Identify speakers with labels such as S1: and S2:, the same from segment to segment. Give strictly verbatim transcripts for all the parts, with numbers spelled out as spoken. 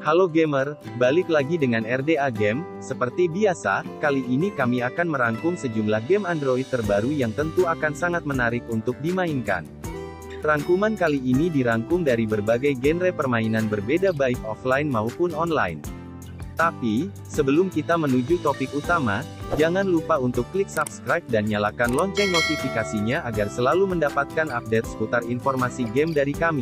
S1: Halo gamer, balik lagi dengan R D A Game. Seperti biasa, kali ini kami akan merangkum sejumlah game Android terbaru yang tentu akan sangat menarik untuk dimainkan. Rangkuman kali ini dirangkum dari berbagai genre permainan berbeda baik offline maupun online. Tapi, sebelum kita menuju topik utama, jangan lupa untuk klik subscribe dan nyalakan lonceng notifikasinya agar selalu mendapatkan update seputar informasi game dari kami.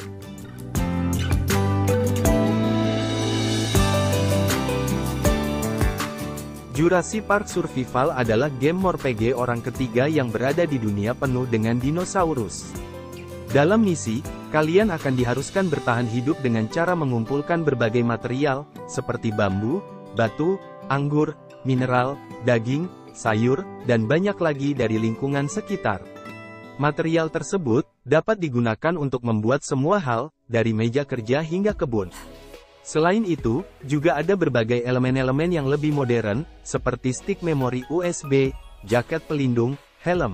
S1: Jurassic Park Survival adalah game R P G orang ketiga yang berada di dunia penuh dengan dinosaurus. Dalam misi, kalian akan diharuskan bertahan hidup dengan cara mengumpulkan berbagai material, seperti bambu, batu, anggur, mineral, daging, sayur, dan banyak lagi dari lingkungan sekitar. Material tersebut dapat digunakan untuk membuat semua hal, dari meja kerja hingga kebun. Selain itu, juga ada berbagai elemen-elemen yang lebih modern, seperti stick memori U S B, jaket pelindung, helm.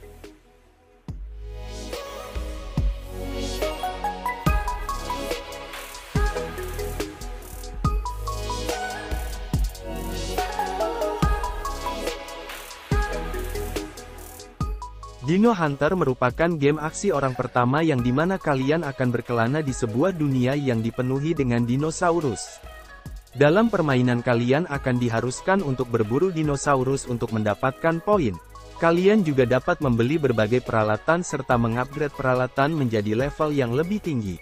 S1: Dino Hunter merupakan game aksi orang pertama yang dimana kalian akan berkelana di sebuah dunia yang dipenuhi dengan dinosaurus. Dalam permainan kalian akan diharuskan untuk berburu dinosaurus untuk mendapatkan poin. Kalian juga dapat membeli berbagai peralatan serta mengupgrade peralatan menjadi level yang lebih tinggi.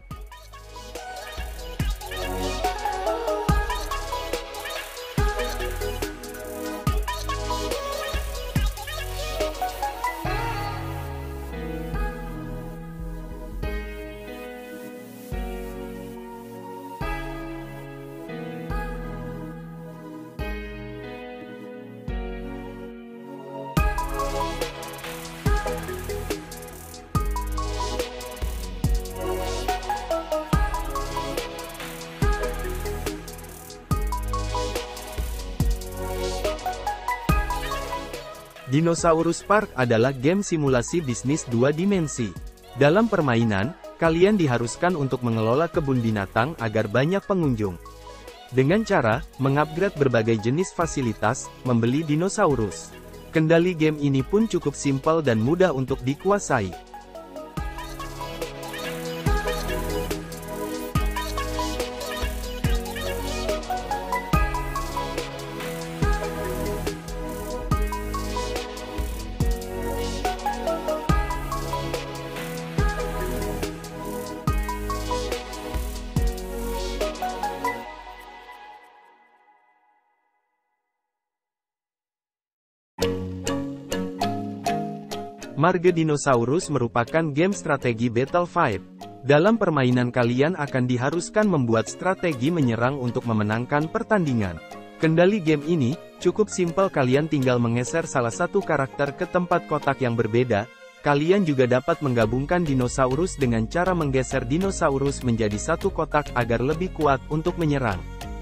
S1: Dinosaurus Park adalah game simulasi bisnis dua dimensi. Dalam permainan, kalian diharuskan untuk mengelola kebun binatang agar banyak pengunjung. Dengan cara, mengupgrade berbagai jenis fasilitas, membeli dinosaurus. Kendali game ini pun cukup simpel dan mudah untuk dikuasai. Marge Dinosaurus merupakan game strategi Battle Fight. Dalam permainan kalian akan diharuskan membuat strategi menyerang untuk memenangkan pertandingan. Kendali game ini cukup simpel, kalian tinggal menggeser salah satu karakter ke tempat kotak yang berbeda. Kalian juga dapat menggabungkan dinosaurus dengan cara menggeser dinosaurus menjadi satu kotak agar lebih kuat untuk menyerang.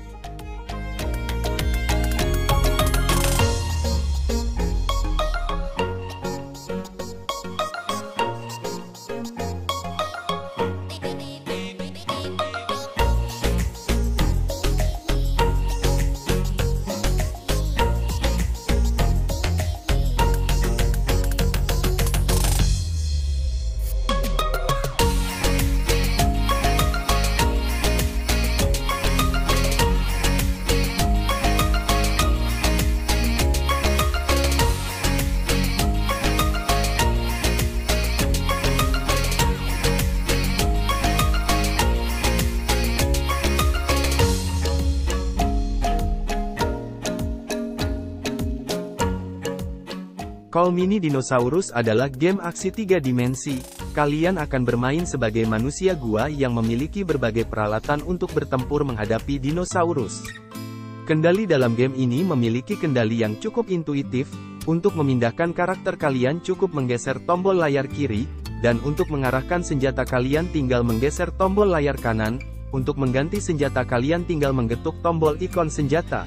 S1: Call Mini Dinosaurus adalah game aksi tiga dimensi. Kalian akan bermain sebagai manusia gua yang memiliki berbagai peralatan untuk bertempur menghadapi dinosaurus. Kendali dalam game ini memiliki kendali yang cukup intuitif. Untuk memindahkan karakter kalian cukup menggeser tombol layar kiri, dan untuk mengarahkan senjata kalian tinggal menggeser tombol layar kanan. Untuk mengganti senjata kalian tinggal menggetuk tombol ikon senjata.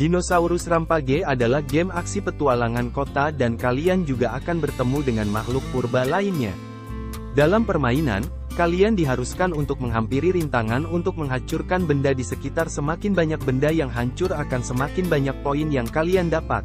S1: Dinosaurus Rampage adalah game aksi petualangan kota dan kalian juga akan bertemu dengan makhluk purba lainnya. Dalam permainan, kalian diharuskan untuk menghampiri rintangan untuk menghancurkan benda di sekitar. Semakin banyak benda yang hancur akan semakin banyak poin yang kalian dapat.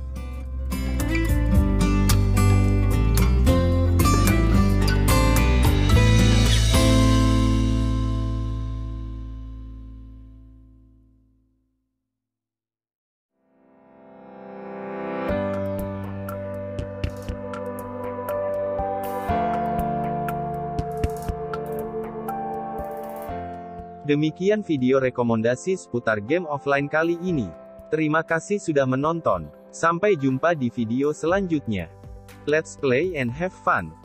S1: Demikian video rekomendasi seputar game offline kali ini. Terima kasih sudah menonton. Sampai jumpa di video selanjutnya. Let's play and have fun.